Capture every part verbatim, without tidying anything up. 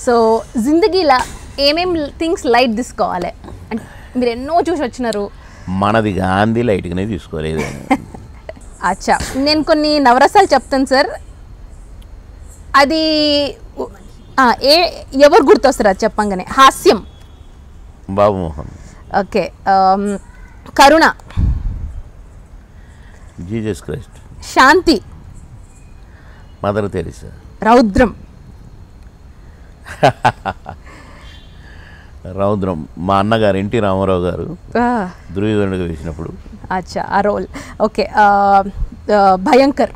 So జిందగీలా ఏమేం things light తీసుకోవాలి అంటే మీరు ఎన్నో చూసి వచ్చినారు. మనది గాంధీ లైట్గానే తీసుకోలేదు. అచ్చా, నేను కొన్ని నవరసాలు చెప్తాను సార్. అది ఏ ఎవరు గుర్తొస్తారు అది చెప్పంగానే? హాస్యం బాబుమోహన్. ఓకే. కరుణ జీసస్ క్రైస్ట్. శాంతి మదర్ తెరీసా. రౌద్రం రౌద్రం మా అన్నగారు ఎన్టీ రామారావు గారు దుర్యోధనుడిగా వేసినప్పుడు. అచ్చా, ఆ రోల్. ఓకే. భయంకర్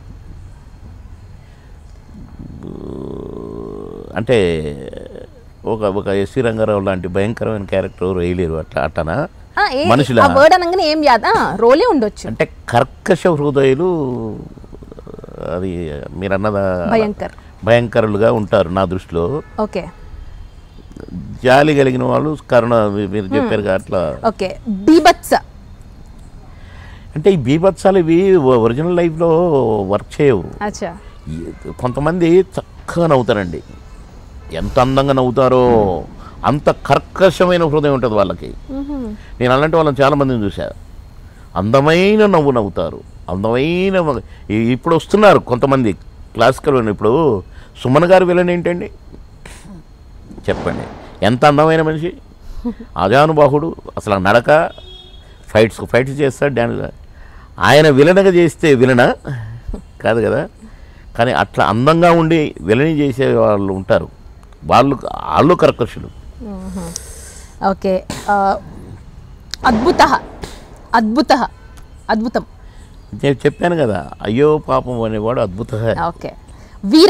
అంటే ఒక ఒక ఎస్వి రంగారావు లాంటి భయంకరమైన క్యారెక్టర్ వేయలేరు. అట్లా అట్టనా మనుషుల వర్డ్ అనగానే ఏం యాదా రోలే ఉండొచ్చు. అంటే కర్కశ హృదయులు, అది మీరు అన్నదా భయంకర్ భయంకరులుగా ఉంటారు నా దృష్టిలో. ఓకే. జాలి కలిగిన వాళ్ళు కరుణ మీరు చెప్పారు అట్లా. ఓకే. బీభత్స అంటే ఈ బీభత్సాలు ఇవి ఒరిజినల్ లైఫ్లో వర్క్ చేయవు. అచ్చా. కొంతమంది చక్కగా నవ్వుతారండి, ఎంత అందంగా నవ్వుతారో అంత కర్కశమైన హృదయం ఉంటుంది వాళ్ళకి. నేను అలాంటి వాళ్ళని చాలామందిని చూశాను. అందమైన నవ్వు నవ్వుతారు, అందమైన. ఇప్పుడు వస్తున్నారు కొంతమంది క్లాసికల్. ఇప్పుడు సుమన్ గారు విలన్ ఏంటండి చెప్పండి, ఎంత అందమైన మనిషి, అజానుబాహుడు, అసలు నడక, ఫైట్స్ ఫైట్స్ చేస్తాడు, డ్యాన్స్. ఆయన విలనగా చేస్తే విలనా కాదు కదా. కానీ అట్లా అందంగా ఉండి విలని చేసే వాళ్ళు ఉంటారు, వాళ్ళు వాళ్ళు కర్కశులు. ఓకే. అద్భుత అద్భుత అద్భుతం నేను చెప్పాను కదా, అయ్యో పాపం అనేవాడు అద్భుత. ఓకే. వీర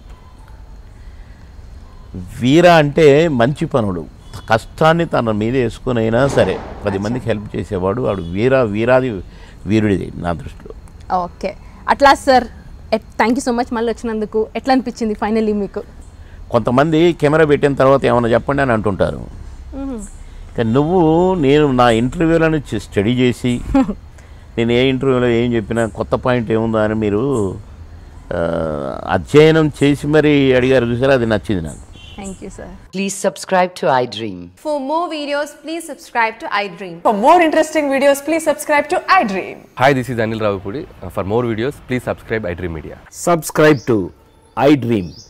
వీర అంటే మంచి పనుడు, కష్టాన్ని తన మీద వేసుకుని అయినా సరే పది మందికి హెల్ప్ చేసేవాడు వాడు వీర వీరాది వీరుడిది నా దృష్టిలో. ఓకే. అట్లా sir, thank you so much మళ్ళీ వచ్చినందుకు. ఎట్లా అనిపించింది ఫైనల్లీ మీకు? కొంతమంది కెమెరా పెట్టిన తర్వాత ఏమైనా చెప్పండి అని అంటుంటారు, కానీ నువ్వు నేను నా ఇంటర్వ్యూలను స్టడీ చేసి నేను ఏ ఇంటర్వ్యూలో ఏం చెప్పినా కొత్త పాయింట్ ఏముందా అని మీరు అధ్యయనం చేసి మరి అడిగారు చూసారా, అది నచ్చింది నాకు. Thank you, sir. Please subscribe to iDream. For more videos, please subscribe to iDream. For more interesting videos, please subscribe to iDream. Hi, this is Anil Ravipudi. Uh, for more videos, please subscribe iDream Media. Subscribe to iDream.